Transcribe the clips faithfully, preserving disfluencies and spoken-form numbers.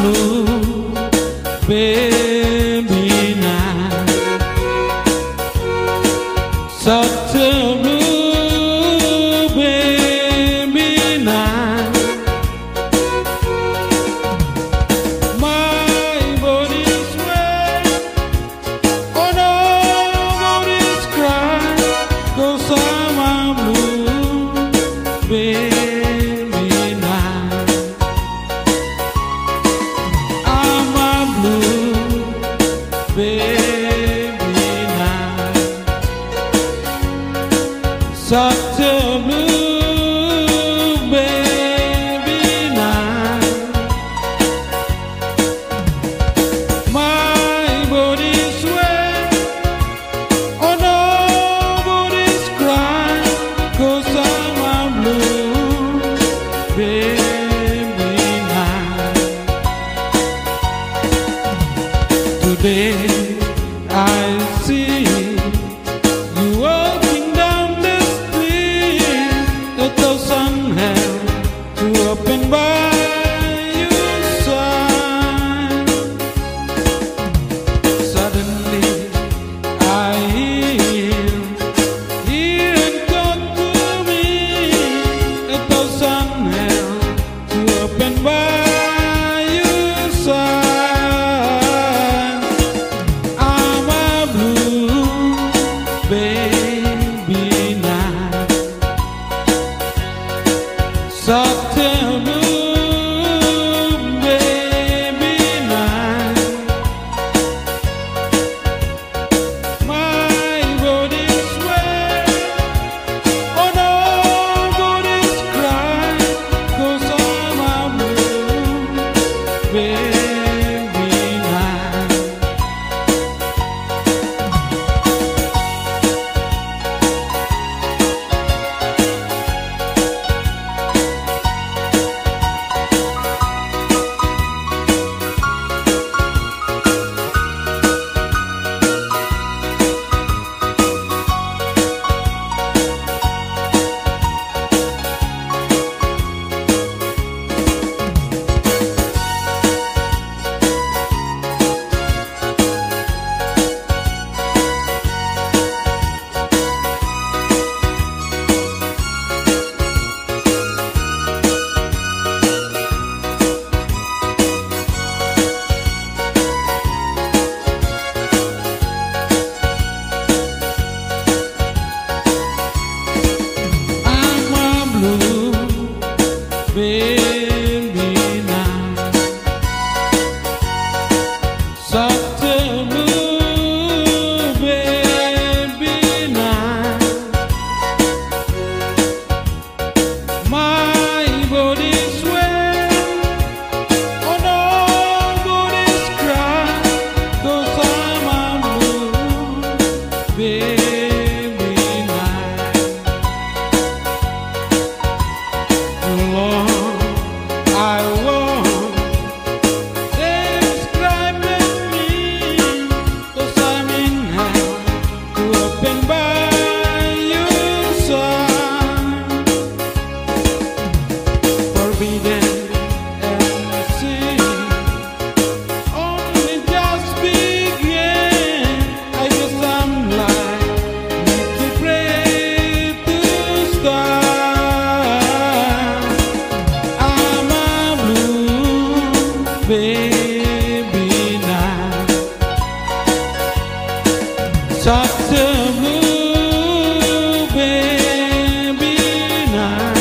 blue, baby now. Such a blue, baby now. My body's wet, oh no, body's crying, 'cause I'm a blue, baby. Baby now, such a blue, baby now. My body's wet, oh no, body's crying, 'cause I'm a blue, baby now. Today I see you walking down the street, the thousand hands to open by your side. Suddenly I hear, hear and talk to me, a thousand hands to open by your side. Baby now, such a blue, baby now. My body's wet, oh no, body's crying, 'cause I'm a blue, baby now. Baby now, such a blue, baby now. My body's wet, oh no, body's crying, 'cause I'm a blue, baby now. Lord, I won't describe me, 'cause I'm in hell to open by your side. Forbidden and sin only just begin. I guess I'm like need to pray to start. Baby now, such a blue, baby now.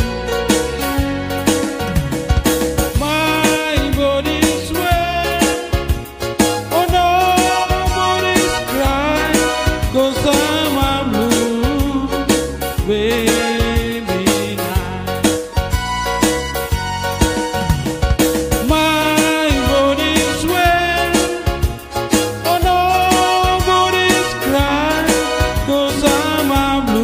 My body's wet, oh no, body's crying, 'cause I'm a blue, baby now. My body's wet, oh no, body's crying, 'cause I'm a blue.